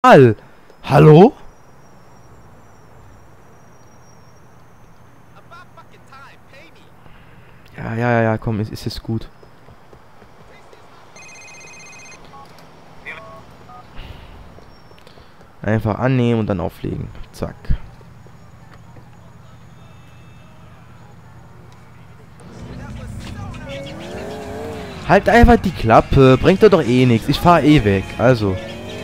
Hallo? Ja, komm, ist jetzt gut. Einfach annehmen und dann auflegen. Zack. Halt einfach die Klappe. Bringt doch eh nichts. Ich fahr eh weg. Also.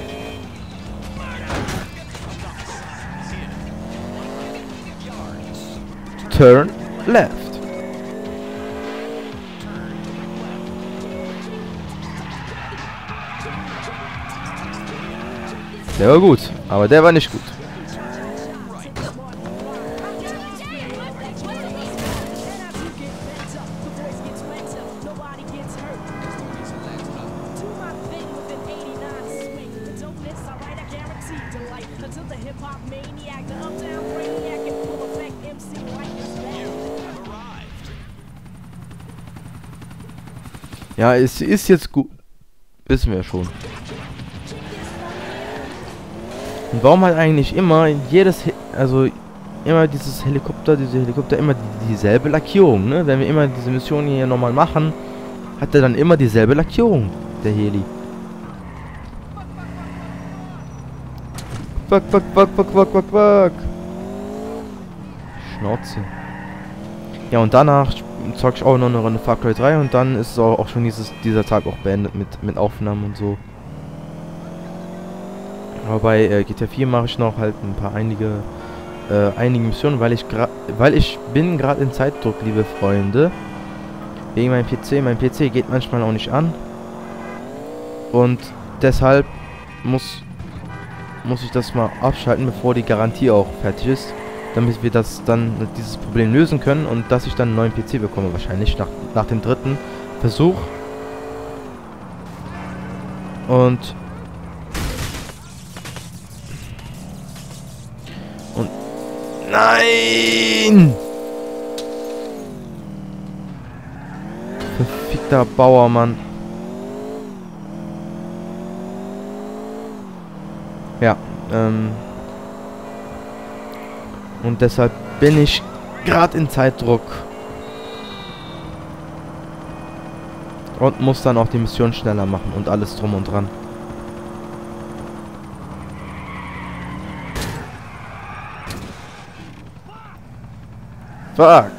Turn left. Der war gut, aber der war nicht gut. Ja, es ist jetzt gut. Wissen wir schon. Und warum halt eigentlich immer immer diese Helikopter immer dieselbe Lackierung, ne? Wenn wir immer diese Mission hier nochmal machen, hat er dann immer dieselbe Lackierung, der Heli. Fuck. Schnauze. Ja, und danach zock ich auch noch eine Runde Far Cry 3 und dann ist auch schon dieser Tag auch beendet mit Aufnahmen und so. Aber bei GTA 4 mache ich noch halt einige Missionen, weil ich bin gerade in Zeitdruck, liebe Freunde. Wegen meinem PC. Mein PC geht manchmal auch nicht an. Und deshalb muss ich das mal abschalten, bevor die Garantie auch fertig ist. Damit wir dieses Problem lösen können und dass ich dann einen neuen PC bekomme, wahrscheinlich nach dem dritten Versuch. Und nein! Verfickter Bauermann. Ja, und deshalb bin ich gerade in Zeitdruck. Und muss dann auch die Mission schneller machen und alles drum und dran. Fuck.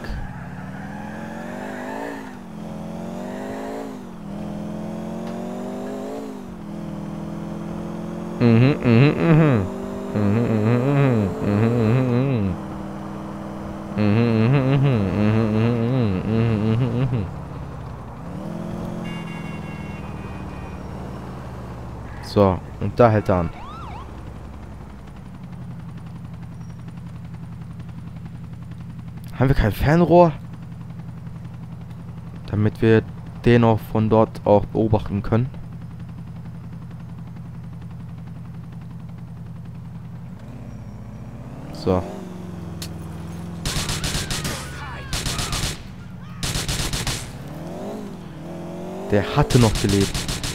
So, und da hält er an. Haben wir kein Fernrohr? Damit wir den auch von dort auch beobachten können. So. Der hatte noch gelebt.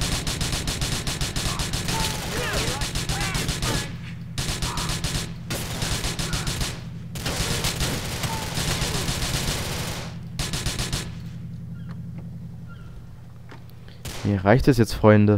Mir reicht es jetzt, Freunde.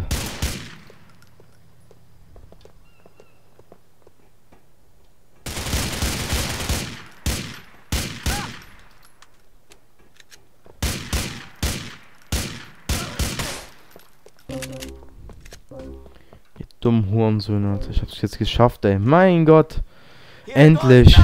Ihr dummen Hurensöhne. Ich hab's jetzt geschafft, ey. Mein Gott. Endlich.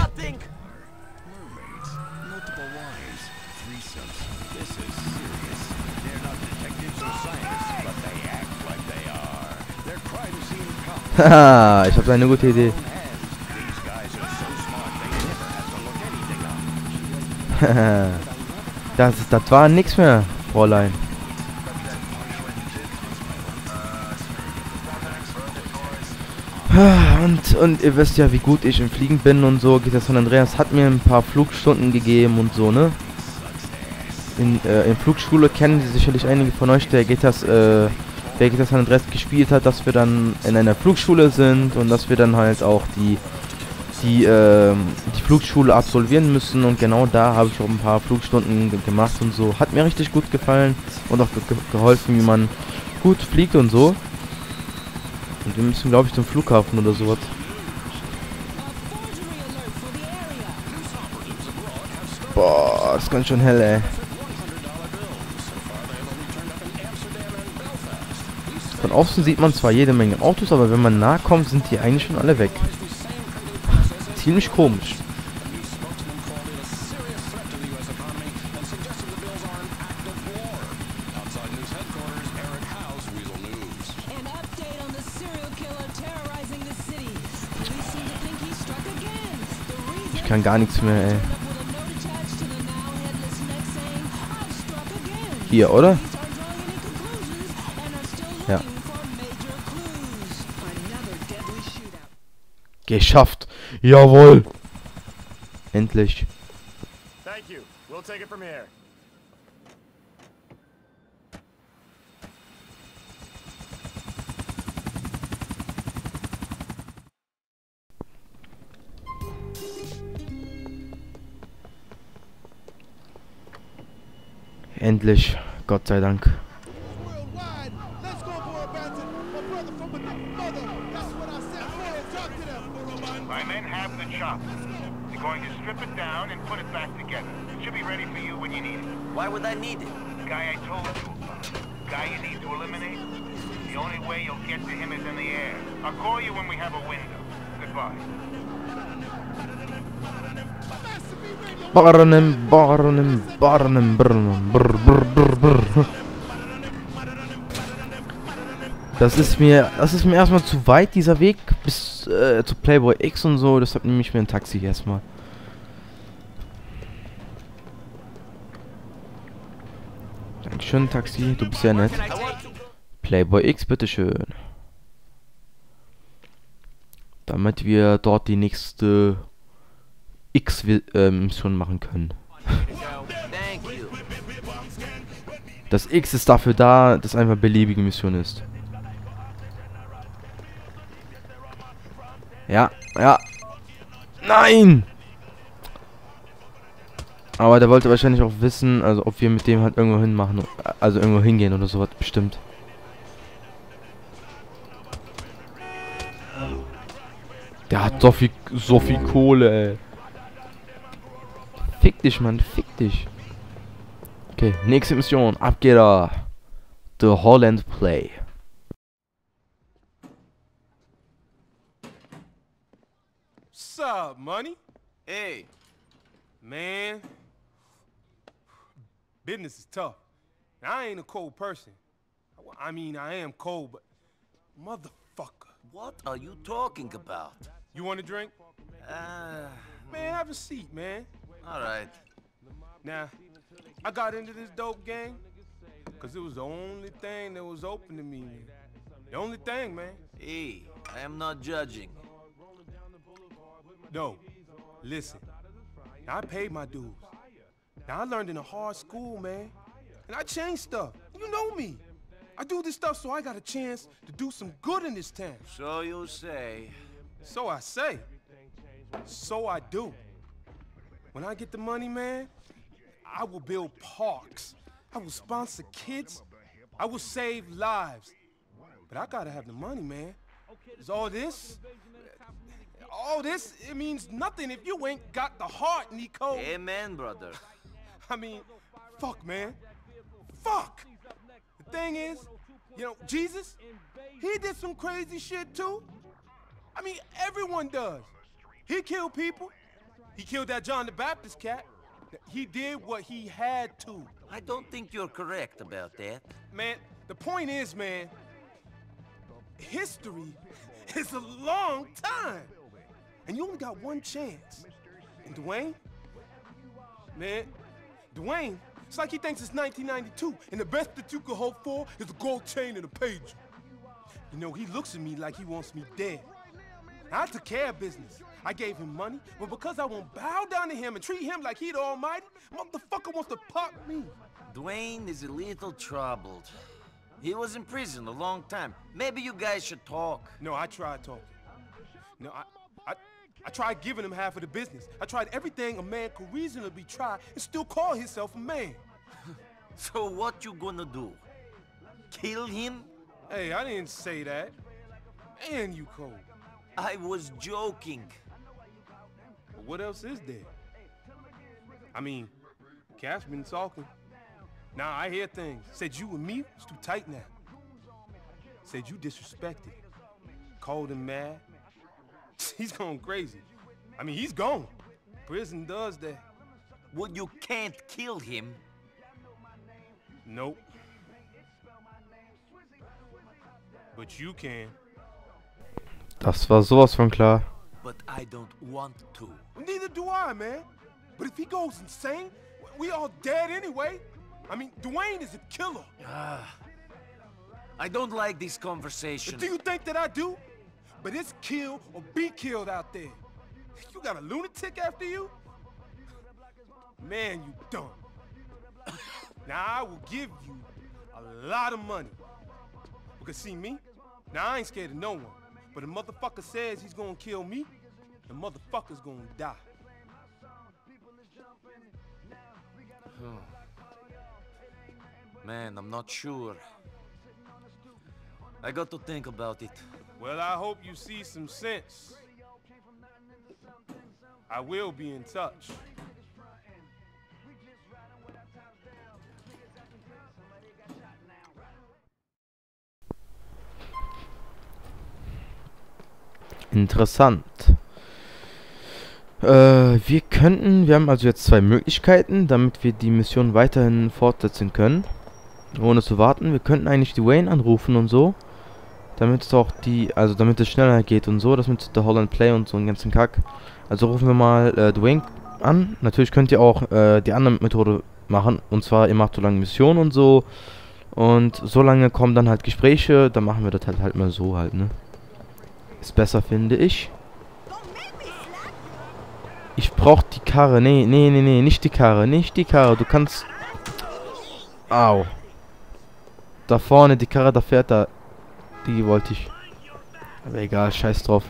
Haha, ich habe eine gute Idee. das war nix mehr, Fräulein. Und ihr wisst ja, wie gut ich im Fliegen bin und so. GTA San Andreas hat mir ein paar Flugstunden gegeben und so, ne? In Flugschule kennen sicherlich einige von euch, der GTA welches San Andreas gespielt hat, dass wir dann in einer Flugschule sind und dass wir dann halt auch die Flugschule absolvieren müssen, und genau da habe ich auch ein paar Flugstunden gemacht und so. Hat mir richtig gut gefallen und auch geholfen, wie man gut fliegt und so. Und wir müssen, glaube ich, zum Flughafen oder sowas. Boah, das ist ganz schön hell, ey. Von außen sieht man zwar jede Menge Autos, aber wenn man nahe kommt, sind die eigentlich schon alle weg. Ziemlich komisch. Ich kann gar nichts mehr, ey. Hier, oder? Ja. Geschafft. Jawohl. Endlich. Thank you. We'll take it from here. Endlich. Gott sei Dank. My men have the chop. They're going to strip it down and put it back together. It should be ready for you when you need it. Why would I need it? The guy I told you about. The guy you need to eliminate. The only way you'll get to him is in the air. I'll call you when we have a window. Goodbye. Barnem, brr, brr, brr, brr. Das ist mir erstmal zu weit, dieser Weg bis zu Playboy X und so. Deshalb nehme ich mir ein Taxi erstmal. Dankeschön, Taxi. Du bist sehr nett. Playboy X, bitteschön. Damit wir dort die nächste X-Mission machen können. Das X ist dafür da, dass einfach beliebige Mission ist. Ja, ja. Nein! Aber der wollte wahrscheinlich auch wissen, also ob wir mit dem halt irgendwo hin machen, also irgendwo hingehen oder sowas, bestimmt. Der hat so viel Kohle, ey. Fick dich, Mann, fick dich. Okay, nächste Mission, ab geht er. The Holland Play. What's up, money? Hey, Man, business is tough. Now, I ain't a cold person. I mean, I am cold, but motherfucker. what are you talking about? You want a drink? Man, have a seat, man. All right. Now, I got into this dope game because it was the only thing that was open to me. The only thing, man. Hey, I am not judging. No, listen. Now, I paid my dues. Now, I learned in a hard school, man. And I changed stuff. You know me. I do this stuff so I got a chance to do some good in this town. So you say. So I say. So I do. When I get the money, man, I will build parks. I will sponsor kids. I will save lives. But I gotta have the money, man. 'Cause all this, it means nothing if you ain't got the heart, Nico. Amen, brother. I mean, fuck, man. Fuck. The thing is, you know, Jesus, he did some crazy shit too. I mean, everyone does. He killed people. He killed that John the Baptist cat. He did what he had to. I don't think you're correct about that. Man, the point is, man, history is a long time. And you only got one chance. And Dwayne? Man, Dwayne, it's like he thinks it's 1992, and the best that you could hope for is a gold chain and a page. You know, he looks at me like he wants me dead. I took care of business. I gave him money, but because I won't bow down to him and treat him like he the almighty, motherfucker wants to pop me. Dwayne is a little troubled. He was in prison a long time. Maybe you guys should talk. No, I tried talking. No, I tried giving him half of the business. I tried everything a man could reasonably try and still call himself a man. So what you gonna do? Kill him? Hey, I didn't say that. Man, you cold. I was joking. But what else is there? I mean, Cash been talking. Now I hear things. Said you and me was too tight now. Said you disrespected. Called him mad. He's going crazy. I mean, he's gone. Prison does that. Well, you can't kill him. Nope. But you can. Das war sowas von klar. But I don't want to. Neither do I, man. But if he goes insane, we all dead anyway. I mean, Dwayne is a killer. I don't like this conversation. Do you think that I do? But it's kill or be killed out there. You got a lunatic after you? Man, you dumb. Now I will give you a lot of money. Because see me? Now I ain't scared of no one. But a motherfucker says he's gonna kill me, the motherfucker's gonna die. Man, I'm not sure. I got to think about it. Well, I hope you see some sense. I will be in touch. Interessant. Wir haben also jetzt zwei Möglichkeiten, damit wir die Mission weiterhin fortsetzen können. Ohne zu warten. Wir könnten eigentlich Dwayne anrufen und so. Damit es auch damit es schneller geht und so. Das mit der Holland Play und so einen ganzen Kack. Also rufen wir mal Dwayne an. Natürlich könnt ihr auch die andere Methode machen. Und zwar, ihr macht so lange Missionen und so. Und so lange kommen dann halt Gespräche. Dann machen wir das halt mal so halt, ne? Ist besser, finde ich. Ich brauch die Karre. Nee, nicht die Karre. Nicht die Karre. Du kannst... Au. Da vorne, die Karre, da fährt da. Die wollte ich. Aber egal, scheiß drauf.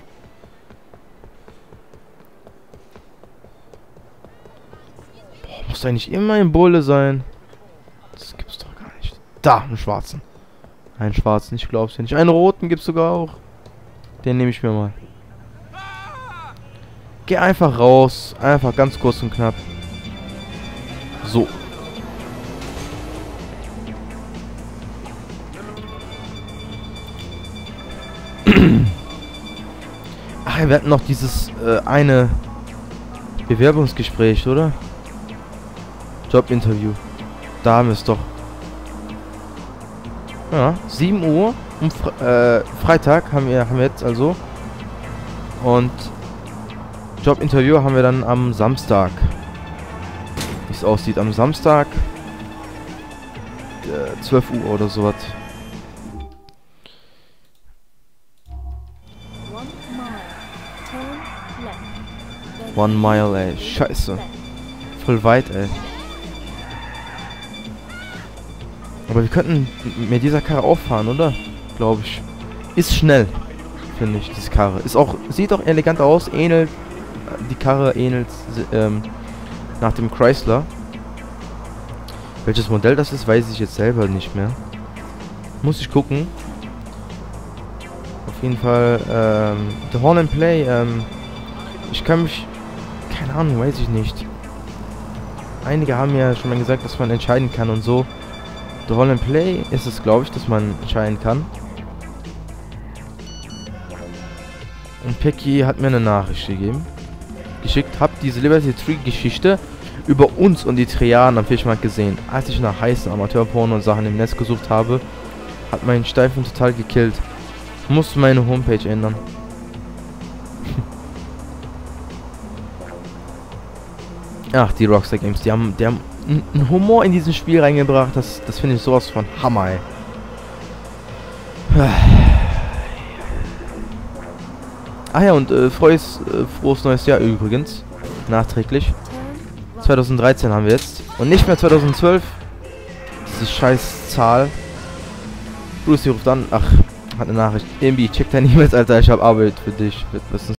Boah, muss eigentlich immer im Bulle sein. Das gibt's doch gar nicht. Da, einen schwarzen. Einen schwarzen, ich glaub's ja nicht. Einen roten gibt's sogar auch. Den nehme ich mir mal. Geh einfach raus. Einfach ganz kurz und knapp. So. Ach, wir hatten noch dieses eine Bewerbungsgespräch, oder? Jobinterview. Da haben wir es doch. Ja, 7 Uhr. Freitag haben wir jetzt also. Und Jobinterview haben wir dann am Samstag. Wie es aussieht. Am Samstag 12 Uhr oder sowas. 1 Mile, ey. Scheiße. Voll weit, ey. Aber wir könnten mit dieser Karre auffahren, oder? Glaube ich. Ist schnell, finde ich, diese Karre. Ist auch, sieht auch elegant aus. Ähnelt, die Karre ähnelt nach dem Chrysler. Welches Modell das ist, weiß ich jetzt selber nicht mehr. Muss ich gucken. Auf jeden Fall, The Horn and Play, ich kann mich... Keine Ahnung, weiß ich nicht. Einige haben ja schon mal gesagt, dass man entscheiden kann und so. The Horn and Play ist es, glaube ich, dass man entscheiden kann. Und Pecky hat mir eine Nachricht geschickt. Hab diese Liberty Tree Geschichte über uns und die Triaden am Fischmarkt gesehen. Als ich nach heißen Amateurporno und Sachen im Netz gesucht habe, hat meinen Steifen total gekillt. Muss meine Homepage ändern. Ach, die Rockstar Games, die haben einen Humor in dieses Spiel reingebracht, das finde ich sowas von Hammer, ey. Ach ja, und frohes neues Jahr übrigens, nachträglich. 2013 haben wir jetzt und nicht mehr 2012, diese scheiß Zahl. Lucy ruft an. Ach, hat eine Nachricht. Irgendwie, check deine E-Mails, Alter. Ich hab Arbeit für dich. Was ist